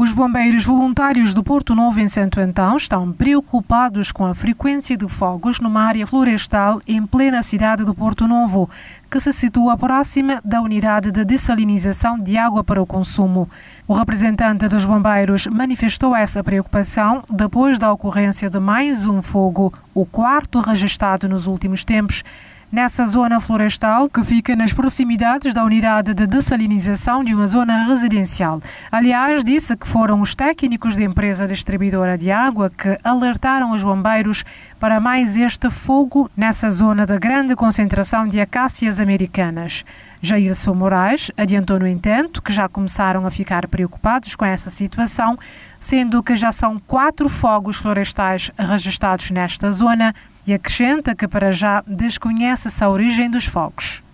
Os bombeiros voluntários do Porto Novo, em Santo Antão, estão preocupados com a frequência de fogos numa área florestal em plena cidade do Porto Novo, que se situa próxima da unidade de dessalinização de água para o consumo. O representante dos bombeiros manifestou essa preocupação depois da ocorrência de mais um fogo, o quarto registrado nos últimos tempos, nessa zona florestal que fica nas proximidades da unidade de dessalinização de uma zona residencial. Aliás, disse que foram os técnicos da empresa distribuidora de água que alertaram os bombeiros para mais este fogo nessa zona de grande concentração de acácias americanas. Jailson Moraes adiantou, no entanto, que já começaram a ficar preocupados com essa situação, sendo que já são 4 fogos florestais registrados nesta zona, e acrescenta que para já desconhece-se a origem dos fogos.